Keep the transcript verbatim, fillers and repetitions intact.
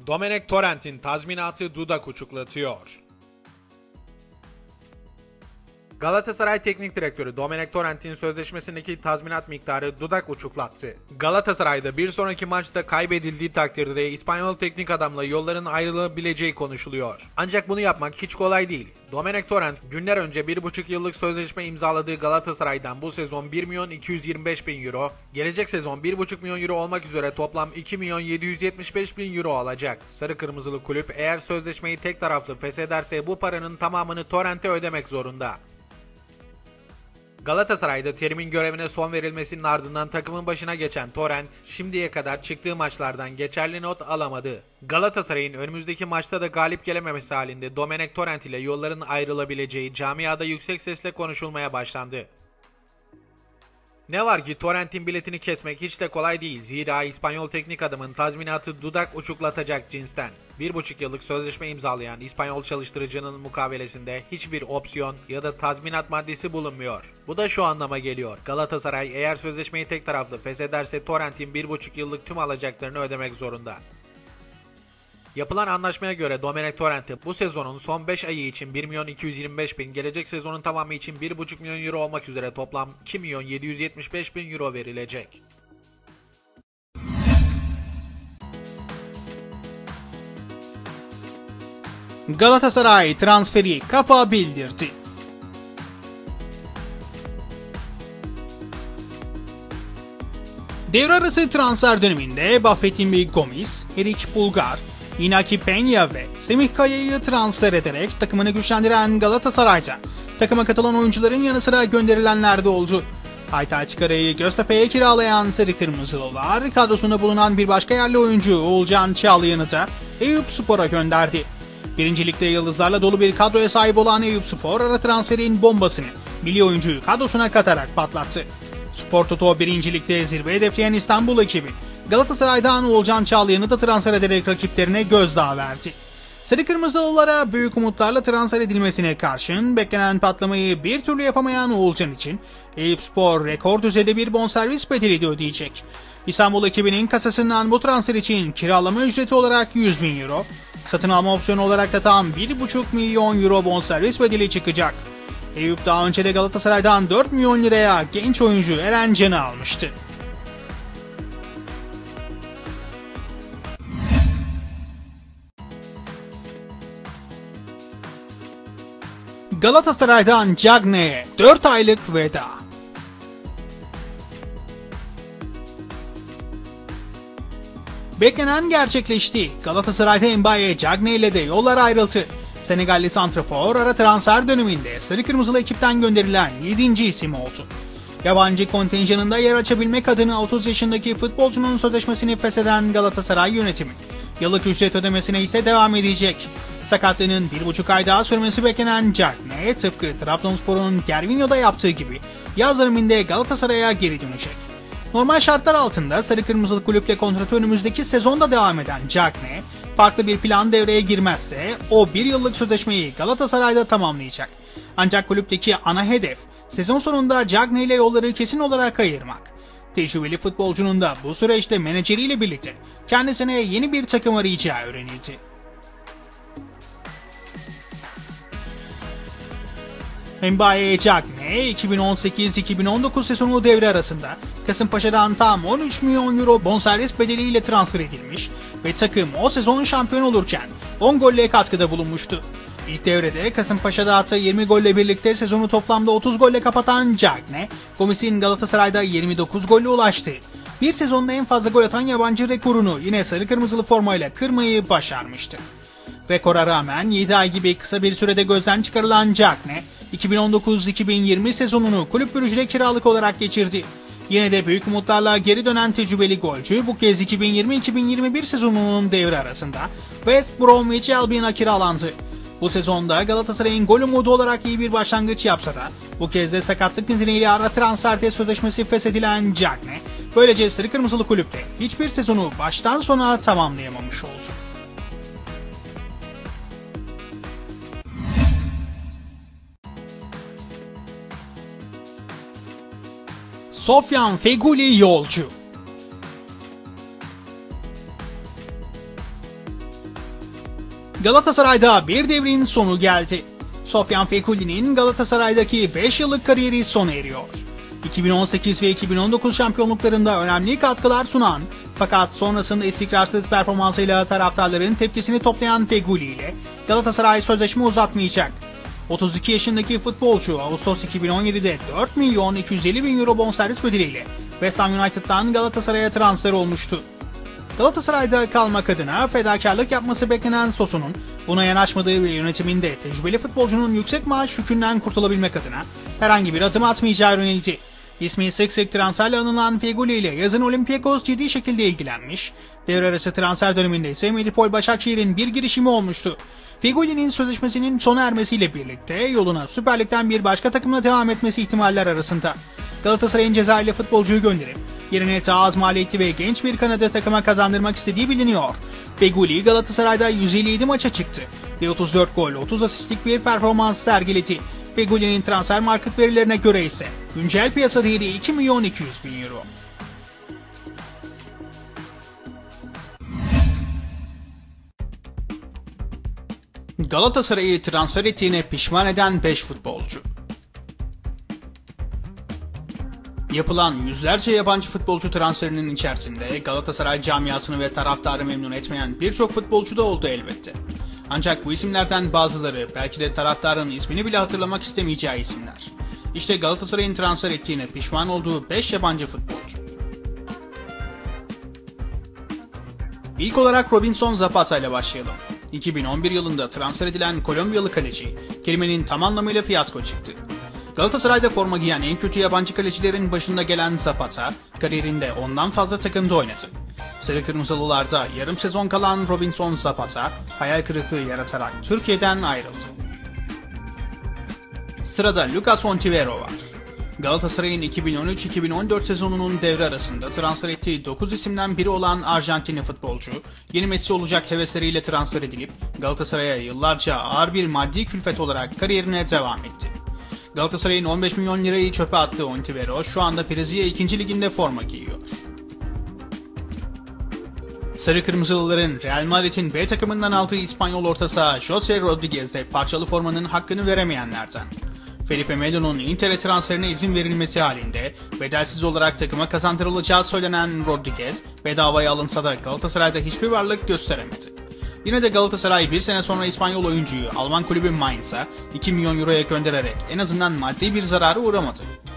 Domenech Torrent'in tazminatı dudak uçuklatıyor. Galatasaray Teknik Direktörü Domenech Torrent'in sözleşmesindeki tazminat miktarı dudak uçuklattı. Galatasaray'da bir sonraki maçta kaybedildiği takdirde İspanyol teknik adamla yolların ayrılabileceği konuşuluyor. Ancak bunu yapmak hiç kolay değil. Domenech Torrent günler önce bir buçuk yıllık sözleşme imzaladığı Galatasaray'dan bu sezon bir milyon iki yüz yirmi beş bin euro, gelecek sezon bir buçuk milyon euro olmak üzere toplam iki milyon yedi yüz yetmiş beş bin euro alacak. Sarı Kırmızılı kulüp eğer sözleşmeyi tek taraflı feshederse bu paranın tamamını Torrent'e ödemek zorunda. Galatasaray'da Terim'in görevine son verilmesinin ardından takımın başına geçen Torrent, şimdiye kadar çıktığı maçlardan geçerli not alamadı. Galatasaray'ın önümüzdeki maçta da galip gelememesi halinde Domenech Torrent ile yolların ayrılabileceği camiada yüksek sesle konuşulmaya başlandı. Ne var ki Torrent'in biletini kesmek hiç de kolay değil. Zira İspanyol teknik adamın tazminatı dudak uçuklatacak cinsten. Bir buçuk yıllık sözleşme imzalayan İspanyol çalıştırıcının mukavelesinde hiçbir opsiyon ya da tazminat maddesi bulunmuyor. Bu da şu anlama geliyor. Galatasaray eğer sözleşmeyi tek taraflı feshederse Torrent'in bir buçuk yıllık tüm alacaklarını ödemek zorunda. Yapılan anlaşmaya göre Domenech Torrent'e bu sezonun son beş ayı için bir milyon iki yüz yirmi beş bin, gelecek sezonun tamamı için bir buçuk milyon euro olmak üzere toplam iki milyon yedi yüz yetmiş beş bin euro verilecek. Galatasaray transferi kafa bildirdi. Devre arası transfer döneminde Buffett'in Gomis, Erik Bulgar, Inaki Peña ve Semih Kaya'yı transfer ederek takımını güçlendiren Galatasaray'da takıma katılan oyuncuların yanı sıra gönderilenler de oldu. Aytaç Kara'yı Göztepe'ye kiralayan Sarı Kırmızılılar kadrosunda bulunan bir başka yerli oyuncu Oğulcan Çağlayan'ı da Eyüpspor'a gönderdi. Birincilikte yıldızlarla dolu bir kadroya sahip olan Eyüpspor ara transferin bombasını milli oyuncuyu kadrosuna katarak patlattı. Spor Toto birincilikte zirve hedefleyen İstanbul ekibi Galatasaray'dan Oğulcan Çağlayan'ı da transfer ederek rakiplerine gözdağı verdi. Sarı Kırmızılılara büyük umutlarla transfer edilmesine karşın beklenen patlamayı bir türlü yapamayan Oğulcan için Eyüpspor rekor düzeyde bir bonservis bedeli de ödeyecek. İstanbul ekibinin kasasından bu transfer için kiralama ücreti olarak yüz bin euro, satın alma opsiyonu olarak da tam bir buçuk milyon euro bonservis bedeli çıkacak. Eyüp daha önce de Galatasaray'dan dört milyon liraya genç oyuncu Eren Can'ı almıştı. Galatasaray'dan Cagne'ye dört aylık veda. Beklenen gerçekleşti. Galatasaray'da Mbaye Cagne ile de yollar ayrıldı. Senegalli santrafor ara transfer döneminde Sarı Kırmızılı ekipten gönderilen yedinci isim oldu. Yabancı kontenjanında yer açabilmek adına otuz yaşındaki futbolcunun sözleşmesini fesheden Galatasaray yönetimi yıllık ücret ödemesine ise devam edecek. Sakatlığının bir buçuk ay daha sürmesi beklenen Cagne tıpkı Trabzonspor'un Gervinho'da yaptığı gibi yaz döneminde Galatasaray'a geri dönecek. Normal şartlar altında Sarı Kırmızılı kulüple kontratı önümüzdeki sezonda devam eden Cagne, farklı bir plan devreye girmezse o bir yıllık sözleşmeyi Galatasaray'da tamamlayacak. Ancak kulüpteki ana hedef sezon sonunda Cagne ile yolları kesin olarak ayırmak. Tecrübeli futbolcunun da bu süreçte menajeriyle birlikte kendisine yeni bir takım arayacağı öğrenildi. Mbaye Cagne iki bin on sekiz iki bin on dokuz sezonu devre arasında Kasımpaşa'dan tam on üç milyon euro bonservis bedeliyle transfer edilmiş ve takım o sezon şampiyon olurken on golle katkıda bulunmuştu. İlk devrede Kasımpaşa'da attığı yirmi golle birlikte sezonu toplamda otuz golle kapatan Cagne, Gomis'in Galatasaray'da yirmi dokuz golle ulaştı. Bir sezonda en fazla gol atan yabancı rekorunu yine sarı kırmızılı formayla kırmayı başarmıştı. Rekora rağmen yedi ay gibi kısa bir sürede gözden çıkarılan Cagne, iki bin on dokuz iki bin yirmi sezonunu kulüp bürücüde kiralık olarak geçirdi. Yine de büyük umutlarla geri dönen tecrübeli golcü bu kez iki bin yirmi iki bin yirmi bir sezonunun devre arasında West Bromwich Albion'a kiralandı. Bu sezonda Galatasaray'ın gol umudu olarak iyi bir başlangıç yapsa da bu kez de sakatlık nedeniyle ara transferde sözleşmesi feshedilen Cagne, böylece sarı kırmızılı kulüpte hiçbir sezonu baştan sona tamamlayamamış oldu. Sofyan Feguli yolcu. Galatasaray'da bir devrin sonu geldi. Sofyan Feghoulli'nin Galatasaray'daki beş yıllık kariyeri sona eriyor. iki bin on sekiz ve iki bin on dokuz şampiyonluklarında önemli katkılar sunan fakat sonrasında istikrarsız performansıyla taraftarların tepkisini toplayan Feghoulli ile Galatasaray sözleşme uzatmayacak. otuz iki yaşındaki futbolcu Ağustos iki bin on yedi'de dört milyon iki yüz elli bin euro bonservis bedeliyle West Ham United'dan Galatasaray'a transfer olmuştu. Galatasaray'da kalmak adına fedakarlık yapması beklenen Sosu'nun buna yanaşmadığı ve yönetiminde tecrübeli futbolcunun yüksek maaş yükünden kurtulabilmek adına herhangi bir adım atmayacağı öğrenildi. İsmi sık sık transferle anılan Feghoulli ile yazın Olympiakos ciddi şekilde ilgilenmiş, devre arası transfer döneminde ise Medipol Başakşehir'in bir girişimi olmuştu. Feghoulli'nin sözleşmesinin sona ermesiyle birlikte yoluna Süper Lig'den bir başka takımla devam etmesi ihtimaller arasında. Galatasaray'ın Cezayirli futbolcuyu gönderip yerine daha az maliyetli ve genç bir kanadı takıma kazandırmak istediği biliniyor. Feghoulli Galatasaray'da yüz elli yedi maça çıktı ve otuz dört gol otuz asistlik bir performans sergiledi. Feghoulli'nin transfer market verilerine göre ise güncel piyasa değeri iki milyon iki yüz bin euro. Galatasaray'ı transfer ettiğine pişman eden beş futbolcu. Yapılan yüzlerce yabancı futbolcu transferinin içerisinde Galatasaray camiasını ve taraftarı memnun etmeyen birçok futbolcu da oldu elbette. Ancak bu isimlerden bazıları belki de taraftarın ismini bile hatırlamak istemeyeceği isimler. İşte Galatasaray'ın transfer ettiğine pişman olduğu beş yabancı futbolcu. İlk olarak Robinson Zapata ile başlayalım. iki bin on bir yılında transfer edilen Kolombiyalı kaleci, kelimenin tam anlamıyla fiyasko çıktı. Galatasaray'da forma giyen en kötü yabancı kalecilerin başında gelen Zapata, kariyerinde ondan fazla takımda oynadı. Sarı Kırmızılılarda yarım sezon kalan Robinson Zapata, hayal kırıklığı yaratarak Türkiye'den ayrıldı. Sırada Lucas Ontivero var. Galatasaray'ın iki bin on üç iki bin on dört sezonunun devre arasında transfer ettiği dokuz isimden biri olan Arjantinli futbolcu, yeni Messi olacak hevesleriyle transfer edilip Galatasaray'a yıllarca ağır bir maddi külfet olarak kariyerine devam etti. Galatasaray'ın on beş milyon lirayı çöpe attığı Ontivero şu anda Brezilya ikinci liginde forma giyiyor. Sarı Kırmızılıların Real Madrid'in B takımından aldığı İspanyol orta saha Jose Rodriguez de parçalı formanın hakkını veremeyenlerden. Felipe Melo'nun Inter'e transferine izin verilmesi halinde bedelsiz olarak takıma kazandırılacağı söylenen Rodriguez bedavaya alınsa da Galatasaray'da hiçbir varlık gösteremedi. Yine de Galatasaray bir sene sonra İspanyol oyuncuyu Alman kulübü Mainz'a iki milyon euroya göndererek en azından maddi bir zarara uğramadı.